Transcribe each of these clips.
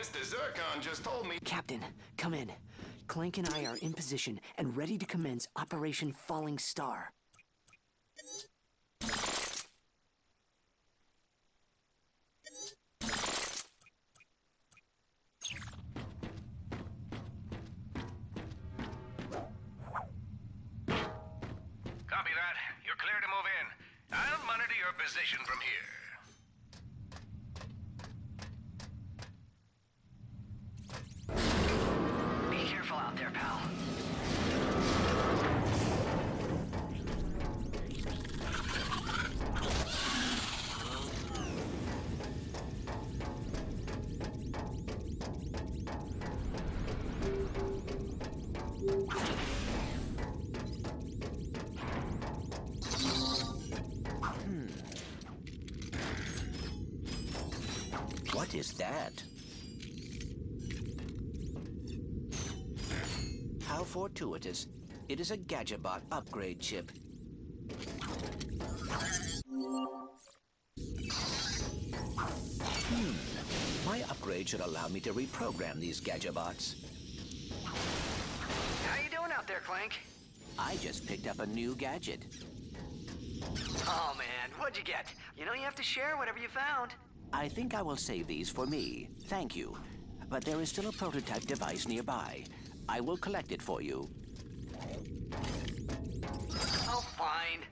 Mr. Zircon just told me... Captain, come in. Clank and I are in position and ready to commence Operation Falling Star. Copy that. You're clear to move in. I'll monitor your position from here. Be careful out there, pal. What is that? How fortuitous. It is a Gadgetbot upgrade chip. My upgrade should allow me to reprogram these Gadgetbots. How you doing out there, Clank? I just picked up a new gadget. Oh, man, what'd you get? You know you have to share whatever you found. I think I will save these for me. Thank you. But there is still a prototype device nearby. I will collect it for you. Oh, fine.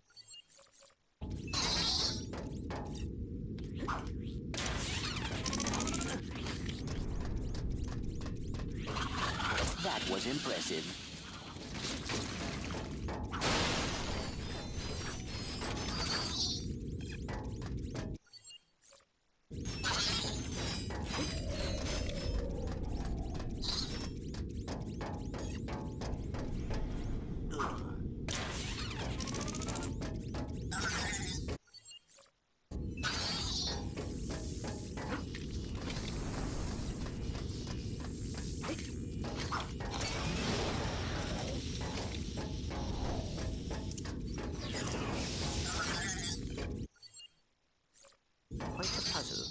That was impressive. Quite the puzzle.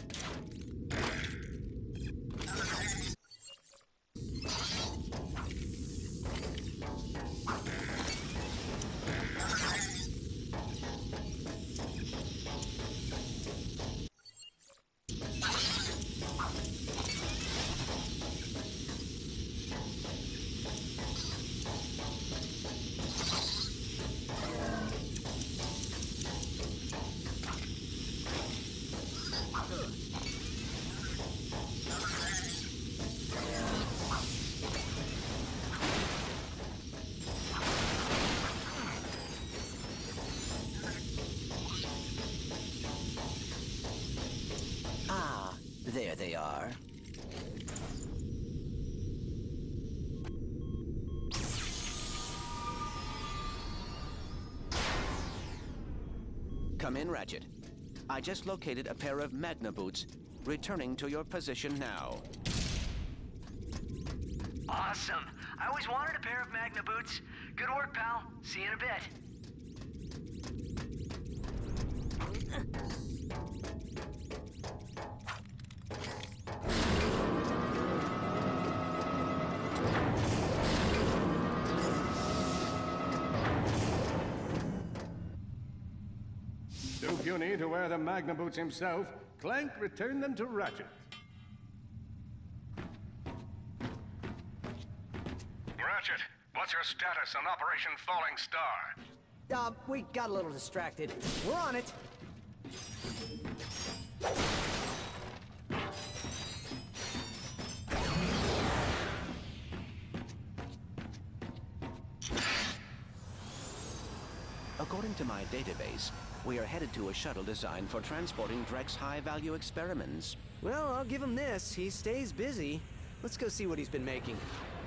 There they are. Come in, Ratchet. I just located a pair of Magna boots. Returning to your position now. Awesome. I always wanted a pair of Magna boots. Good work, pal. See you in a bit. Too puny to wear the Magna boots himself, Clank returned them to Ratchet. Ratchet, what's your status on Operation Falling Star? We got a little distracted. We're on it. According to my database, we are headed to a shuttle designed for transporting Drek's high-value experiments. Well, I'll give him this. He stays busy. Let's go see what he's been making.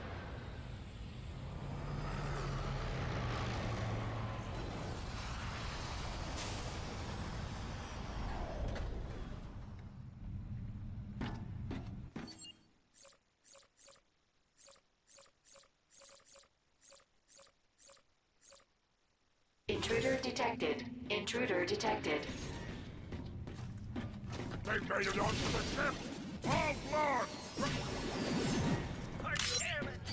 Intruder detected. Intruder detected. They made it onto the ship! Lord! Damn it!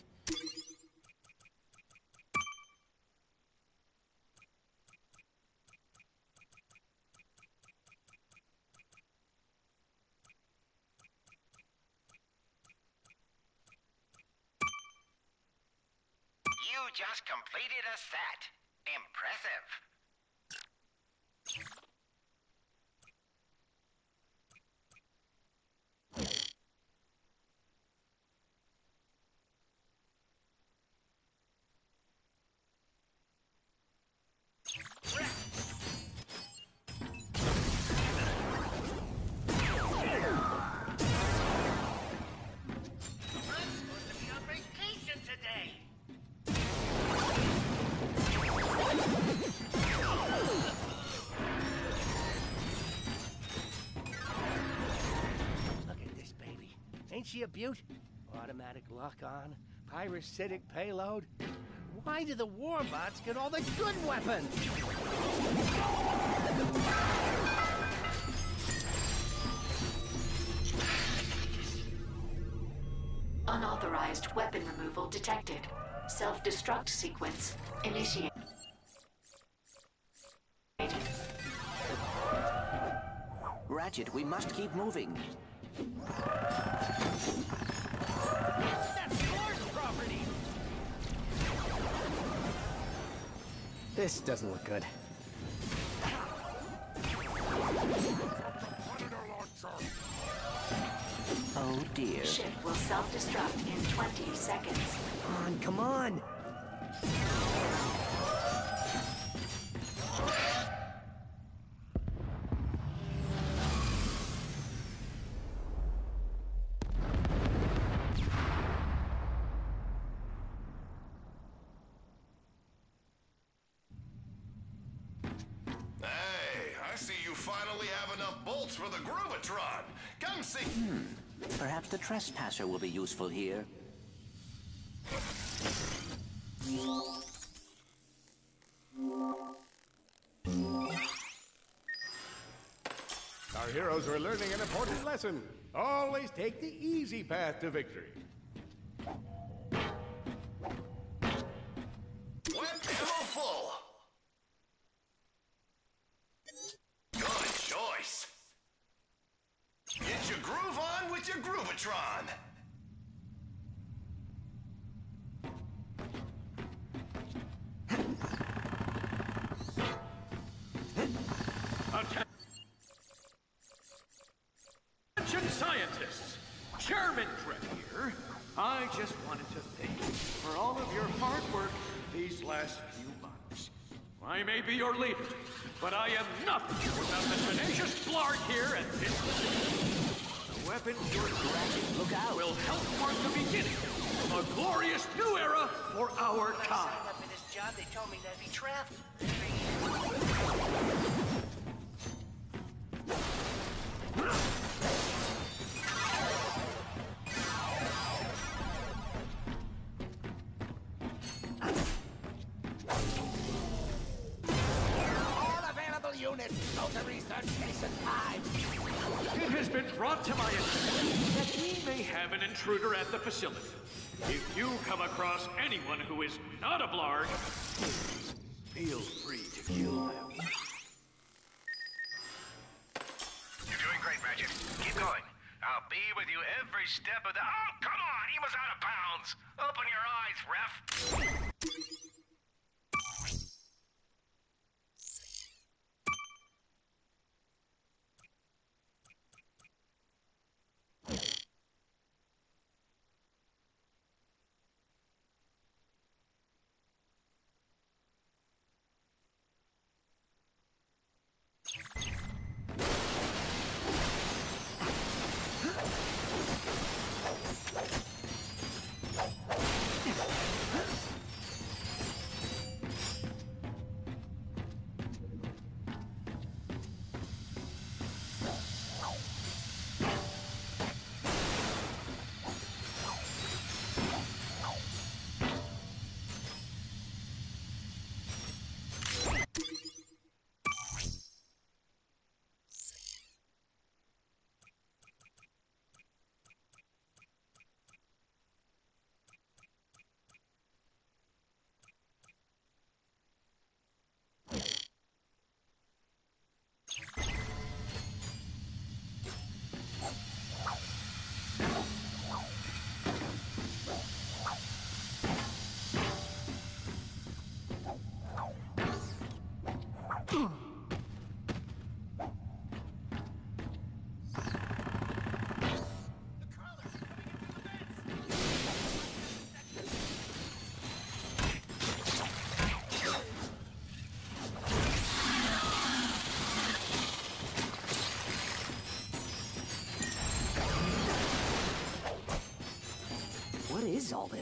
You just completed a set. Impressive. Ain't she a beaut? Automatic lock-on, pyrocytic payload. Why do the warbots get all the good weapons? Unauthorized weapon removal detected. Self-destruct sequence initiated. Ratchet, we must keep moving. That's yours, property! This doesn't look good. Oh dear. Ship will self-destruct in 20 seconds. Come on! Finally have enough bolts for the Groovatron. Come see. Perhaps the trespasser will be useful here. Our heroes are learning an important lesson. Always take the easy path to victory. Wet ammo full. Good choice. Get your groove on with your Groovatron. Attention scientists! Chairman Drek here. I just wanted to thank you for all of your hard work these last few months. I may be your leader, but I am nothing without the tenacious Blarg here at this position. The weapons you're crafting, look out, will help mark the beginning of a glorious new era for our When I time. signed up in this job, they told me that'd be travel. It has been brought to my attention that we may have an intruder at the facility. If you come across anyone who is not a Blarg, feel free to kill them. You're doing great, Ratchet. Keep going. I'll be with you every step of the... Oh, come on! He was out of bounds! Open your eyes, ref!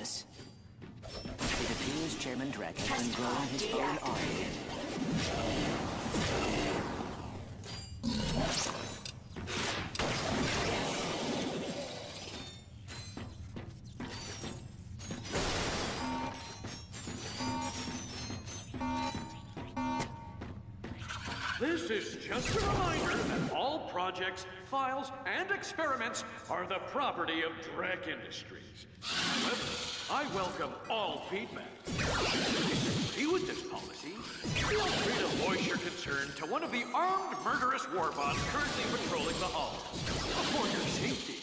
this. It appears Chairman Drek has been growing his own army. This is just a reminder that all projects, files, and experiments are the property of Drek Industries. However, I welcome all feedback. If you agree with this policy, feel free to voice your concern to one of the armed murderous warbots currently patrolling the halls. For your safety.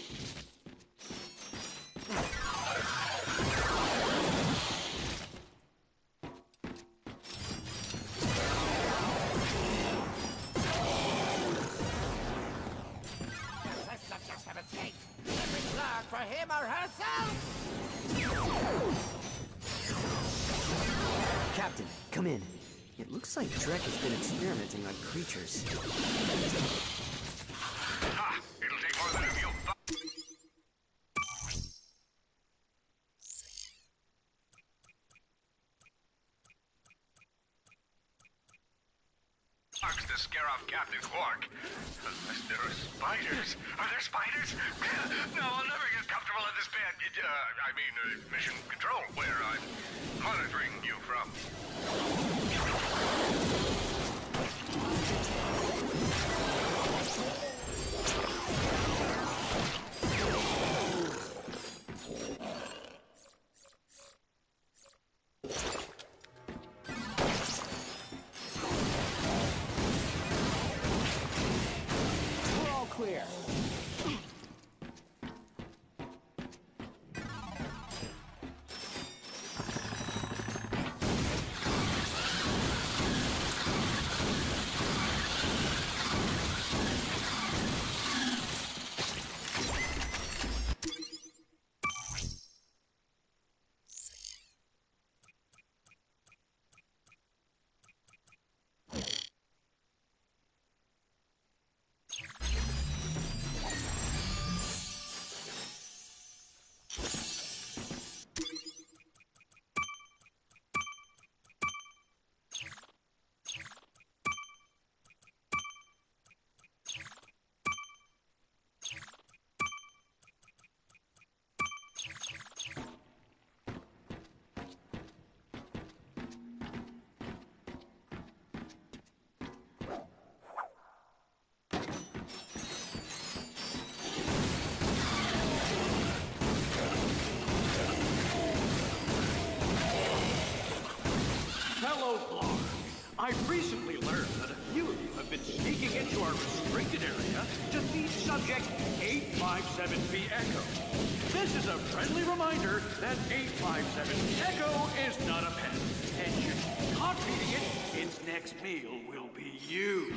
For him or herself! Captain, come in. It looks like Drek has been experimenting on creatures. Ha! It'll take more than a few bucks to scare off Captain Quark. Unless there are spiders. Are there spiders? No, I'll never get comfortable in this bed. Mission control, where I'm monitoring you from. We're all clear. Hello, Blarg. I've recently learned that a few of you have been sneaking into our restricted area to feed subject 857B Echo. This is a friendly reminder that 857B Echo is not a pet, and should you not feeding it, its next meal will be you.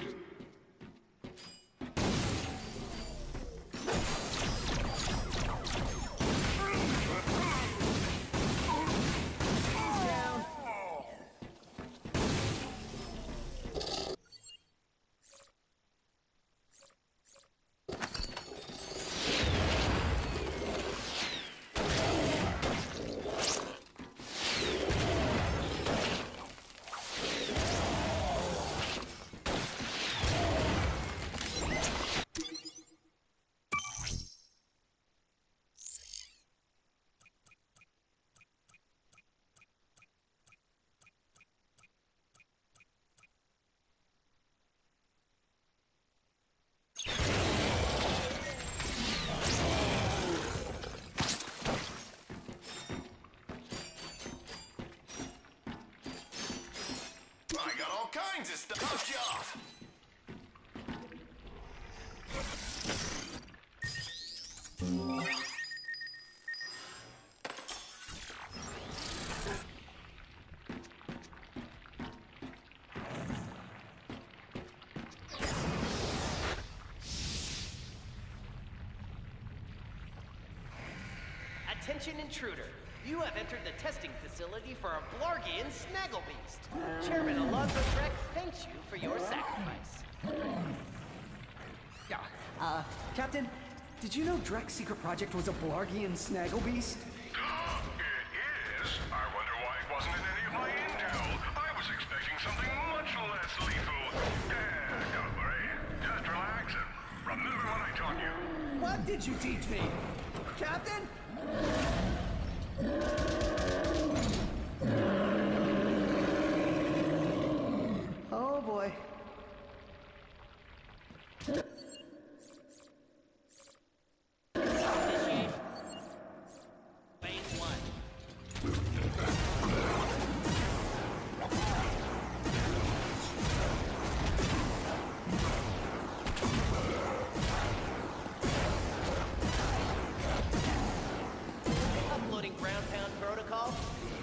I got all kinds of stuff. Tough job. Attention intruder. You have entered the testing facility for a Blargian Snagglebeast. Chairman Alonzo Drek thanks you for your sacrifice. Captain, did you know Drek's secret project was a Blargian Snagglebeast? wasn't in any of my intel. I was expecting something much less lethal. Don't worry. Just relax and remember what I taught you. What did you teach me? Captain? Oh boy. Uploading ground pound protocol.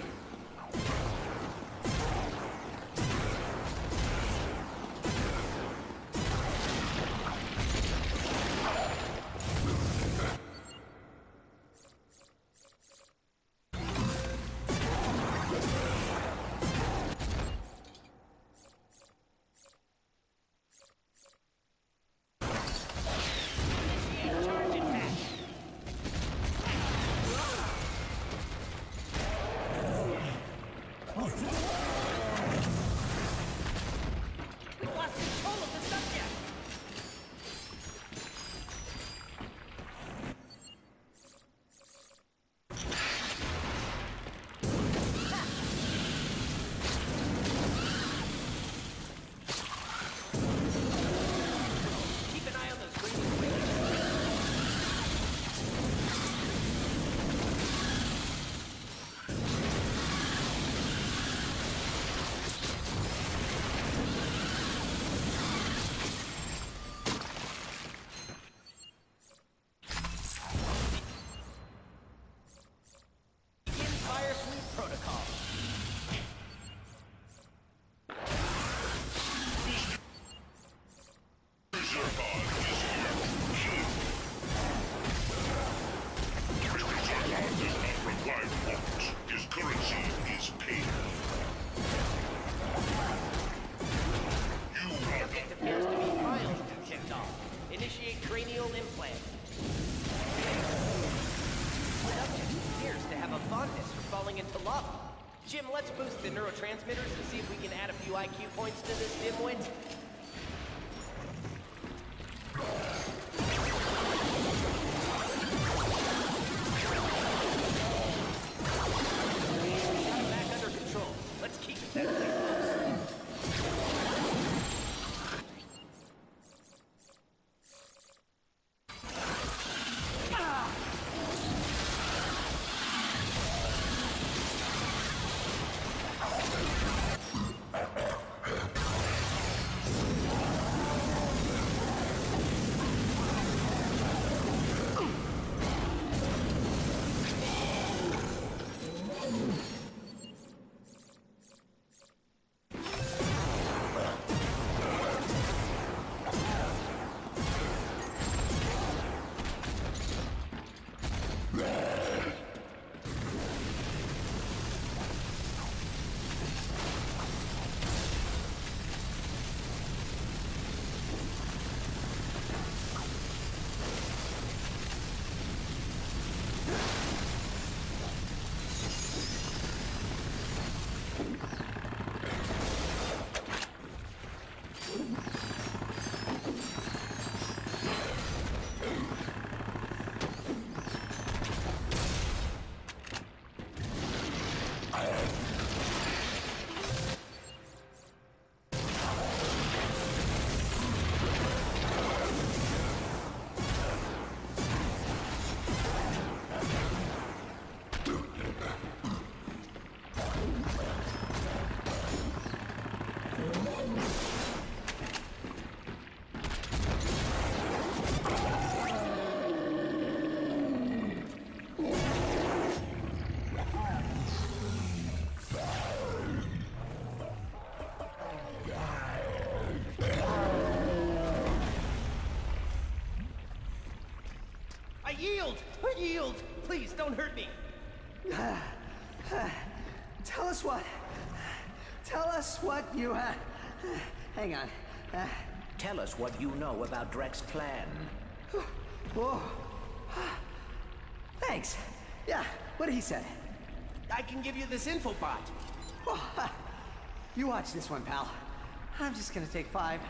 Jim, let's boost the neurotransmitters and see if we can add a few IQ points to this dimwit. Got it back under control. Let's keep it that way. I yield! Please, don't hurt me! Tell us what... Tell us what you... hang on. Tell us what you know about Drek's plan. Whoa. Thanks. Yeah, what he said. I can give you this infobot. You watch this one, pal. I'm just gonna take 5.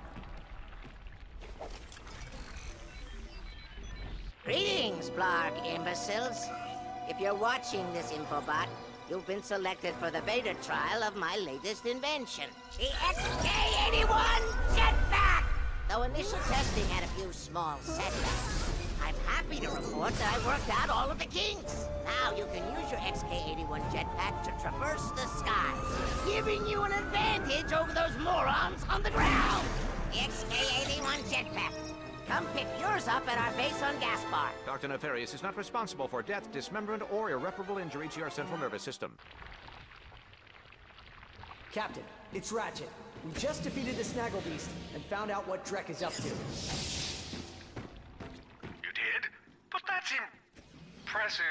Greetings, Blarg imbeciles. If you're watching this infobot, you've been selected for the beta trial of my latest invention, the XK-81 Jetpack! Though initial testing had a few small setbacks, I'm happy to report that I worked out all of the kinks. Now you can use your XK-81 Jetpack to traverse the skies, giving you an advantage over those morons on the ground. The XK-81 Jetpack. Come pick yours up at our base on Gaspar. Dr. Nefarious is not responsible for death, dismemberment, or irreparable injury to your central nervous system. Captain, it's Ratchet. We just defeated the Snaggle Beast and found out what Drek is up to. You did? But that's impressive.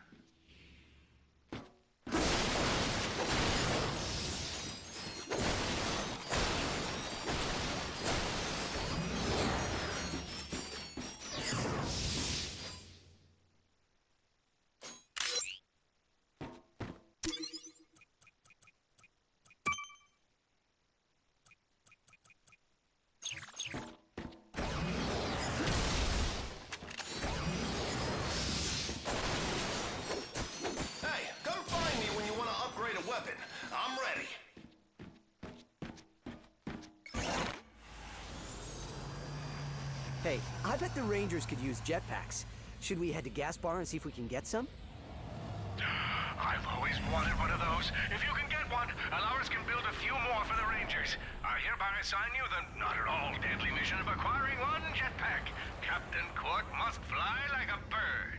I'm ready. Hey, I bet the Rangers could use jetpacks. Should we head to Gaspar and see if we can get some? I've always wanted one of those. If you can get one, Alaris can build a few more for the Rangers. I hereby assign you the not at all deadly mission of acquiring one jetpack. Captain Quark must fly like a bird.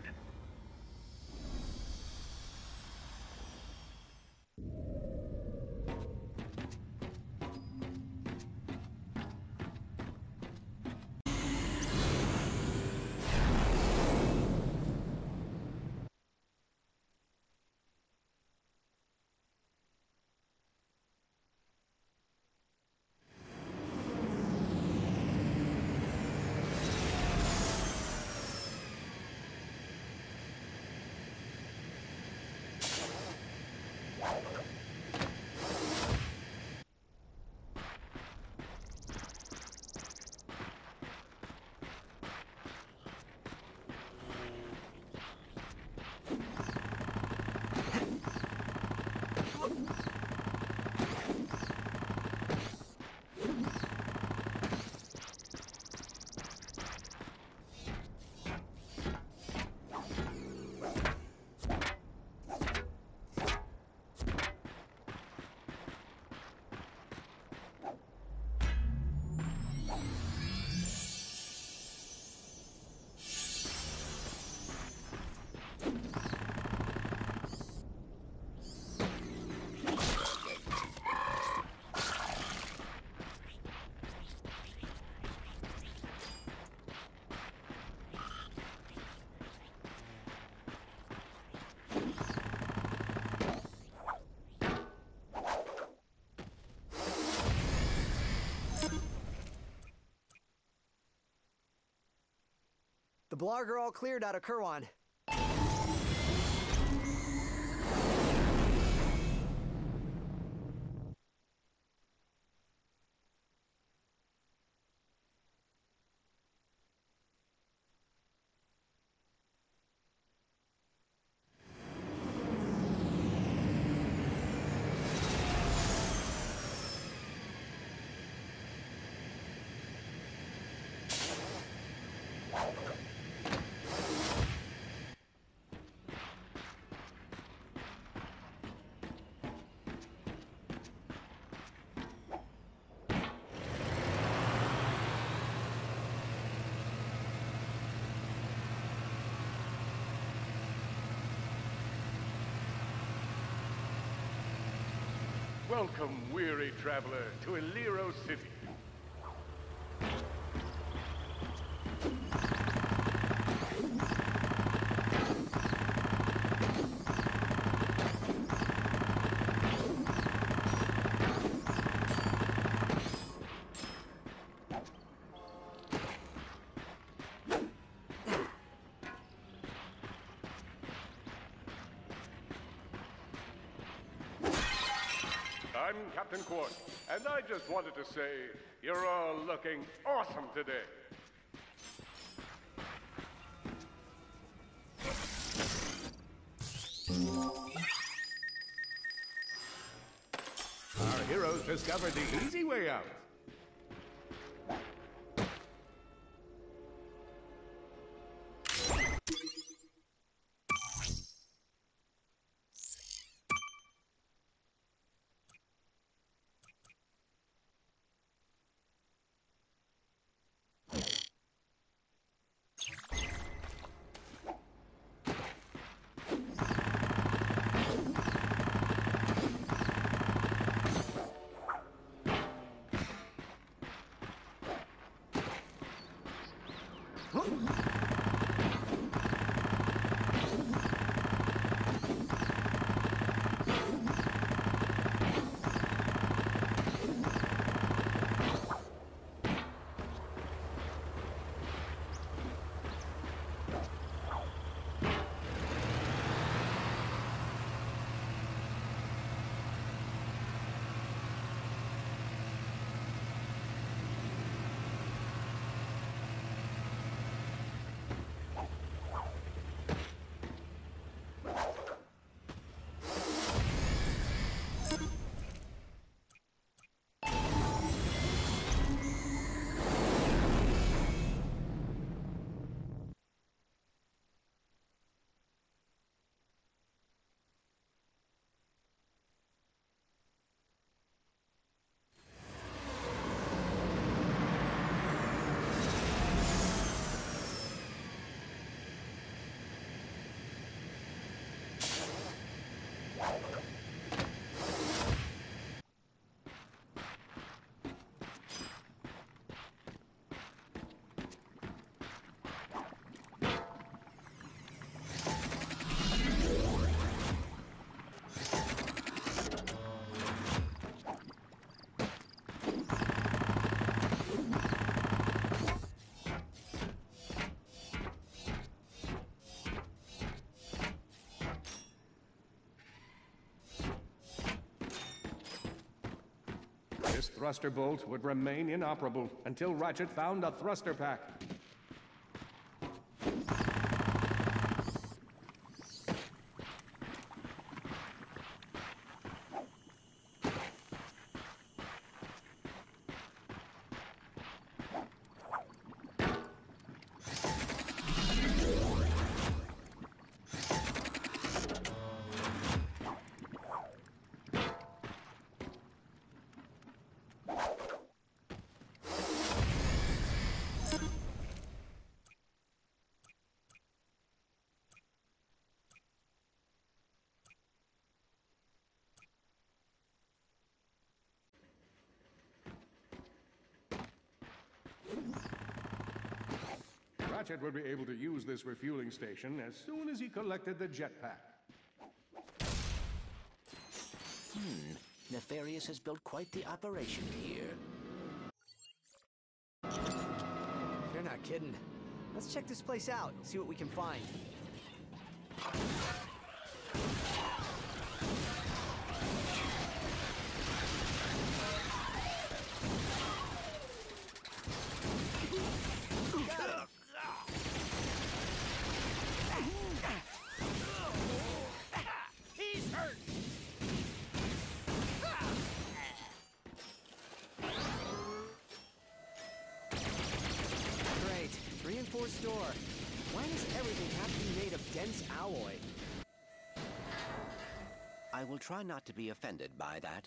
The Blarg are all cleared out of Kurwan. Welcome, weary traveler, to Illyro City. I'm Captain Quark, and I just wanted to say you're all looking awesome today. Our heroes discovered the easy way out. This thruster bolt would remain inoperable until Ratchet found a thruster pack. Ratchet would be able to use this refueling station as soon as he collected the jetpack. Nefarious has built quite the operation here. You're not kidding. Let's check this place out, see what we can find. Reinforced door. Why does everything have to be made of dense alloy? I will try not to be offended by that.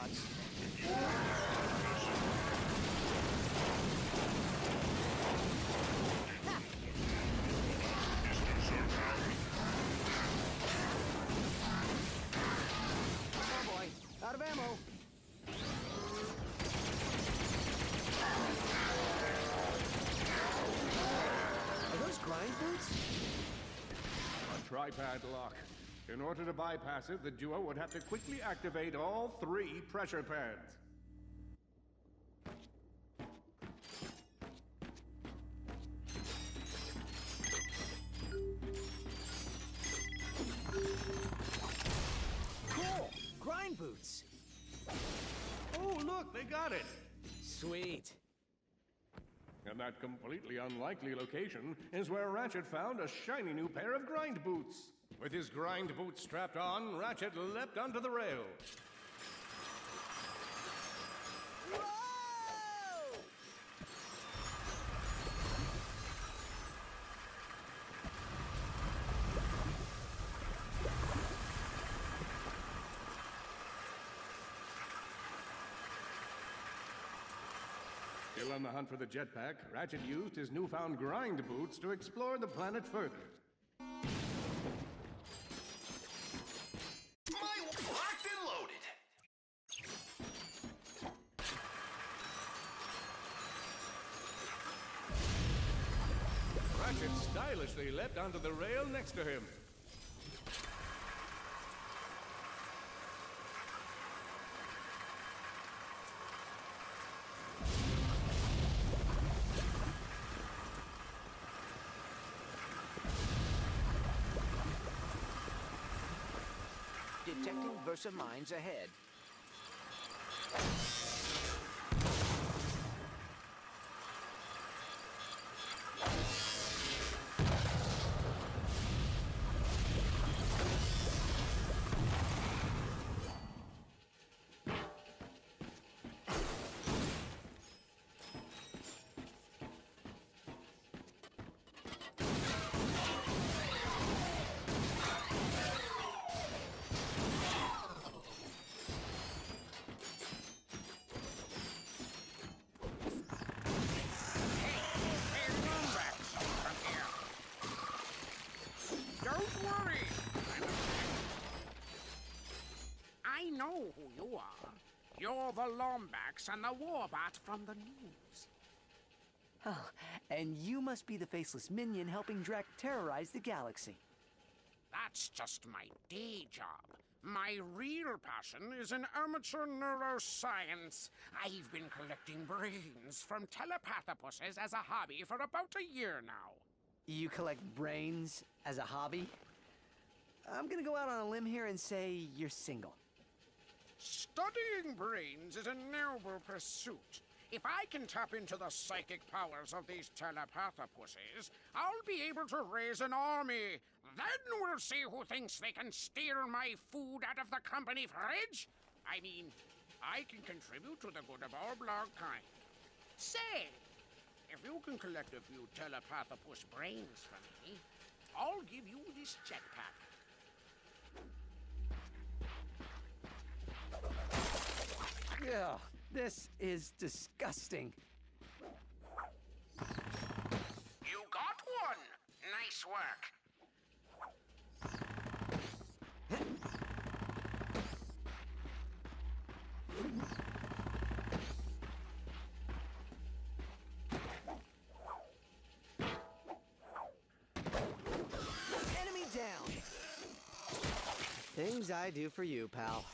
Wombats. Oh boy, out of ammo. Are those grind boots? A tripad lock. In order to bypass it, the duo would have to quickly activate all 3 pressure pads. Cool! Grind boots! Oh, look, they got it! Sweet. And that completely unlikely location is where Ratchet found a shiny new pair of grind boots. With his grind boots strapped on, Ratchet leapt onto the rail. Still on the hunt for the jetpack, Ratchet used his newfound grind boots to explore the planet further. Locked and loaded. Ratchet stylishly leapt onto the rail next to him. Detecting Versa mines ahead. Don't worry. I know who you are. You're the Lombax and the Warbot from the news. Oh, and you must be the faceless minion helping Drek terrorize the galaxy. That's just my day job. My real passion is in amateur neuroscience. I've been collecting brains from telepathopuses as a hobby for about a year now. You collect brains as a hobby? I'm gonna go out on a limb here and say you're single. Studying brains is a noble pursuit. If I can tap into the psychic powers of these telepathopuses, I'll be able to raise an army. Then we'll see who thinks they can steal my food out of the company fridge. I mean, I can contribute to the good of our blog kind. Say, if you can collect a few telepathopus brains for me, I'll give you this jetpack. Ugh, this is disgusting. You got one! Nice work. Enemy down! Things I do for you, pal.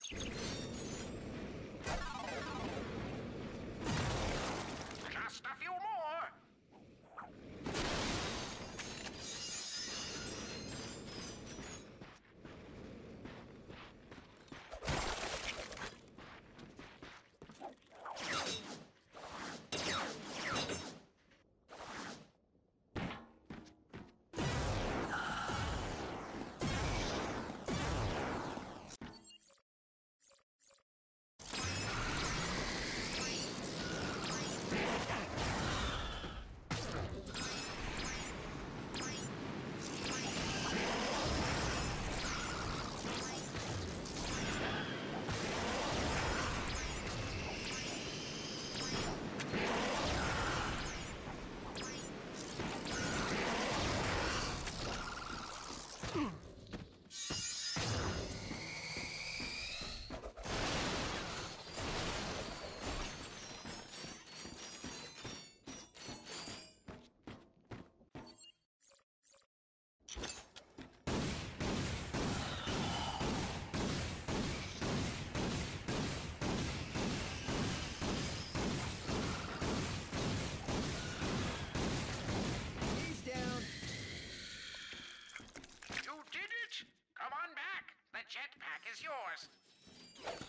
Just a few more. He's down. You did it! Come on back. The jetpack is yours.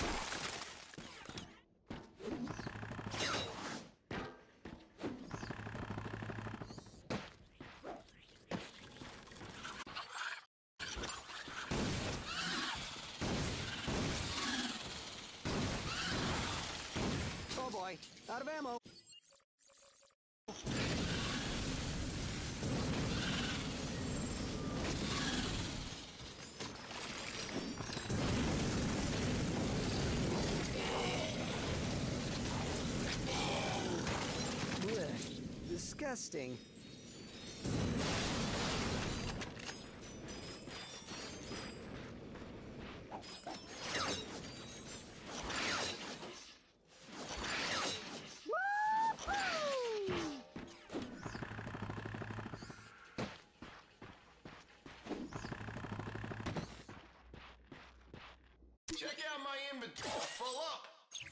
Oh boy, out of ammo. Ugh, disgusting. Check out my inventory. Full up.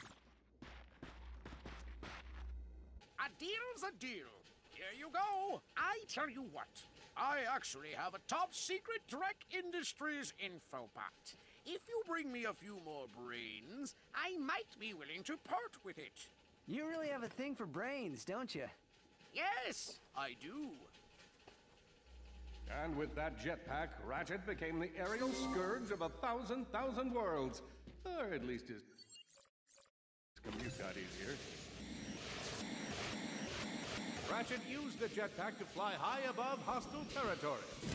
A deal's a deal. Here you go. I tell you what. I actually have a top secret Drek Industries infobot. If you bring me a few more brains, I might be willing to part with it. You really have a thing for brains, don't you? Yes, I do. And with that jetpack, Ratchet became the aerial scourge of 1,000 worlds. Or at least his commute got easier. Ratchet used the jetpack to fly high above hostile territory.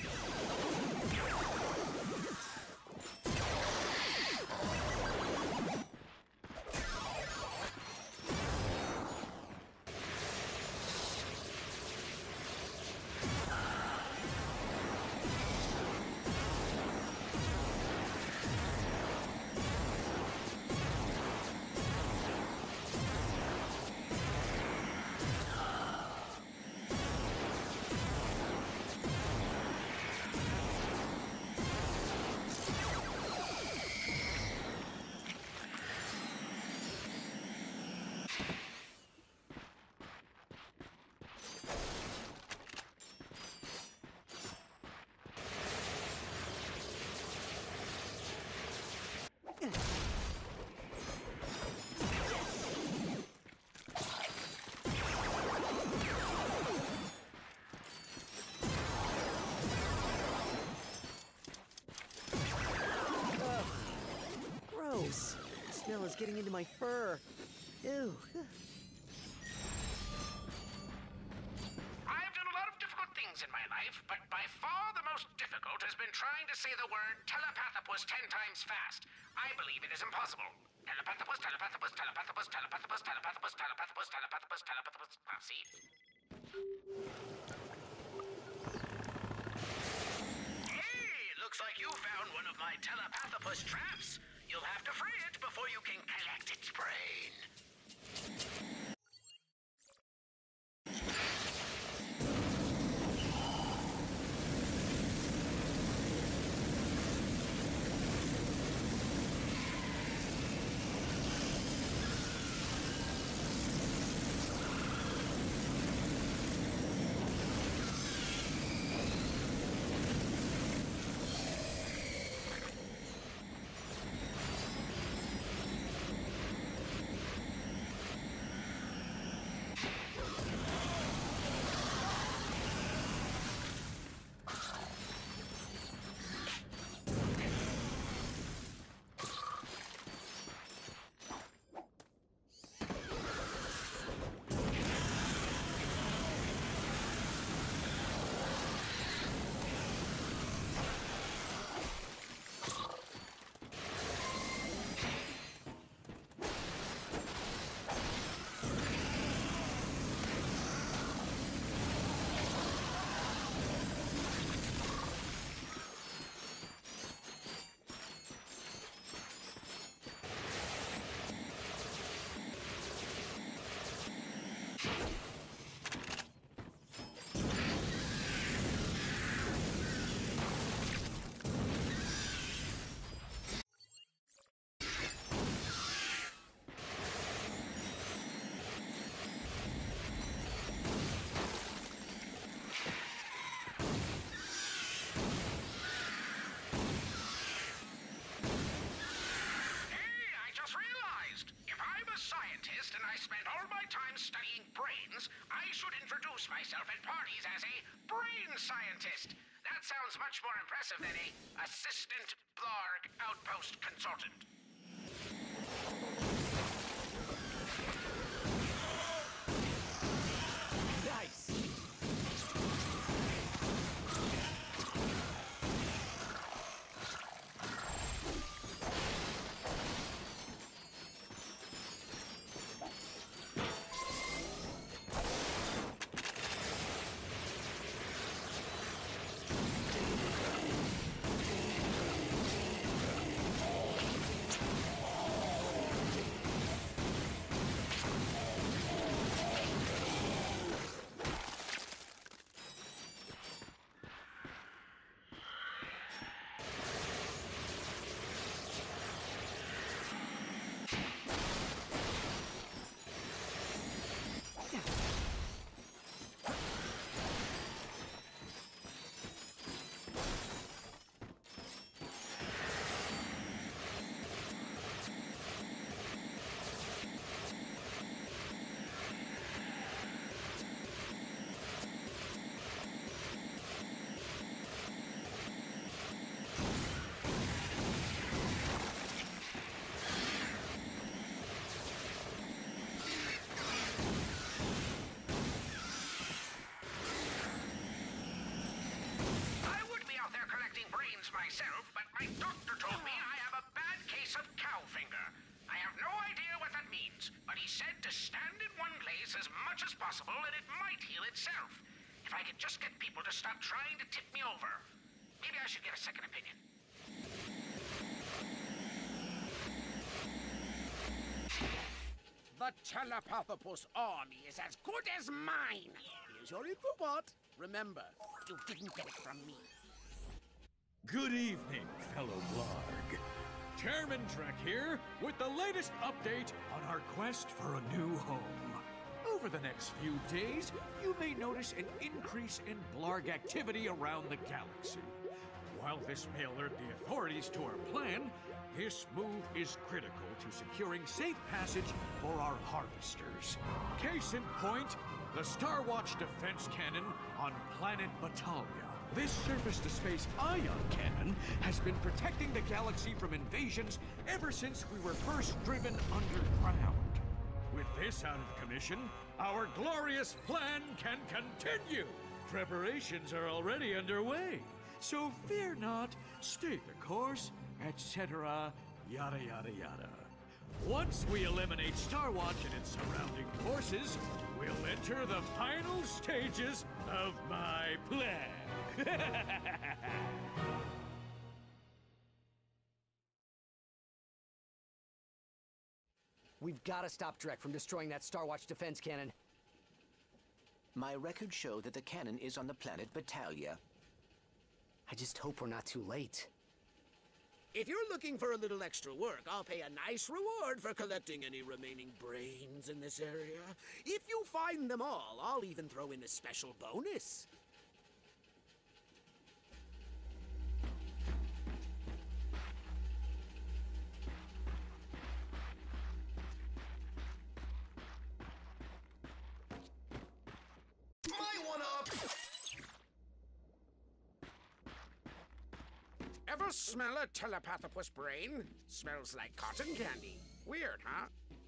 Gross. The smell is getting into my fur. Ew. I've done a lot of difficult things in my life, but by far the most difficult has been trying to say the word telepathopus 10 times fast. I believe it is impossible. Telepathopus, telepathopus, telepathopus, telepathopus, telepathopus, telepathopus, telepathopus, telepathopus. See? Hey, looks like you found one of my telepathopus traps. You'll have to free it before you can collect its brain. all my time studying brains, I should introduce myself at parties as a brain scientist. That sounds much more impressive than a assistant Blarg outpost consultant. Nice. Myself, but my doctor told me I have a bad case of cow finger. I have no idea what that means, but he said to stand in one place as much as possible and it might heal itself. If I could just get people to stop trying to tip me over. Maybe I should get a second opinion. The Telepathopus army is as good as mine. Here's your infobot. Remember, you didn't get it from me. Good evening, fellow Blarg. Chairman Trek here with the latest update on our quest for a new home. Over the next few days, you may notice an increase in Blarg activity around the galaxy. While this may alert the authorities to our plan, this move is critical to securing safe passage for our harvesters. Case in point, the Starwatch defense cannon on planet Batalia. This surface-to-space ion cannon has been protecting the galaxy from invasions ever since we were first driven underground. With this out of commission, our glorious plan can continue. Preparations are already underway, so fear not, stay the course, etc., yada yada yada. Once we eliminate Starwatch and its surrounding forces, we'll enter the final stages of my plan. We've got to stop Drek from destroying that Starwatch defense cannon. My records show that the cannon is on the planet Batalia. I just hope we're not too late. If you're looking for a little extra work, I'll pay a nice reward for collecting any remaining brains in this area. If you find them all, I'll even throw in a special bonus. Ever smell a Telepathopus brain? Smells like cotton candy. Weird, huh?